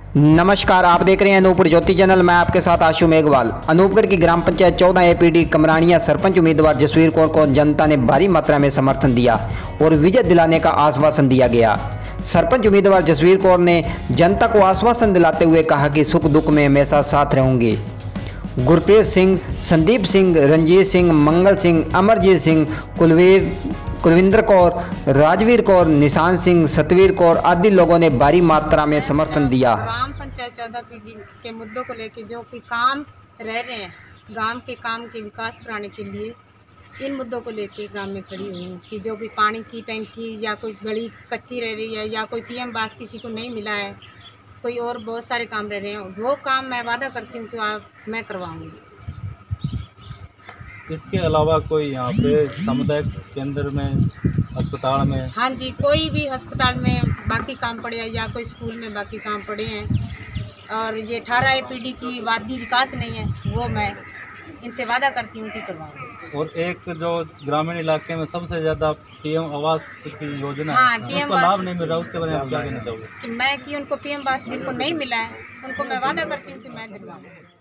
नमस्कार, आप देख रहे हैं अनूपगढ़ ज्योति चैनल। मैं आपके साथ आशु मेघवाल। अनूपगढ़ की ग्राम पंचायत 14 एपीडी कमरानिया सरपंच उम्मीदवार जसवीर कौर को जनता ने भारी मात्रा में समर्थन दिया और विजय दिलाने का आश्वासन दिया गया। सरपंच उम्मीदवार जसवीर कौर ने जनता को आश्वासन दिलाते हुए कहा कि सुख दुख में हमेशा साथ रहूंगे। गुरप्रीत सिंह, संदीप सिंह, रंजीत सिंह, मंगल सिंह, अमरजीत सिंह, कुलविंदर कौर, राजवीर कौर, निशान सिंह, सतवीर कौर आदि लोगों ने भारी मात्रा में समर्थन दिया। ग्राम पंचायत 14 पीढ़ी के मुद्दों को लेकर जो कि काम रह रहे हैं, गांव के काम के विकास कराने के लिए इन मुद्दों को लेकर गांव में खड़ी हुई हूँ कि जो कि पानी की टंकी या कोई गली कच्ची रह रही है या कोई पीएम आवास किसी को नहीं मिला है, कोई और बहुत सारे काम रह रहे हैं, वो काम मैं वादा करती हूँ कि मैं करवाऊँगी। इसके अलावा कोई यहाँ पे सामुदायिक केंद्र में, अस्पताल में? हाँ जी, कोई भी अस्पताल में बाकी काम पड़े हैं या कोई स्कूल में बाकी काम पड़े हैं, और ये 18 एपीडी की वादी विकास नहीं है, वो मैं इनसे वादा करती हूँ कि करवाऊँगी। और एक जो ग्रामीण इलाके में सबसे ज़्यादा पीएम आवास की योजना हाँ, है, पीएम उसका लाभ नहीं मिल रहा, उसके बारे में आप क्या कहना चाहोगे? कि उनको पीएम आवास जिनको नहीं मिला है उनको मैं वादा करती हूँ कि मैं दिलवाऊँगी।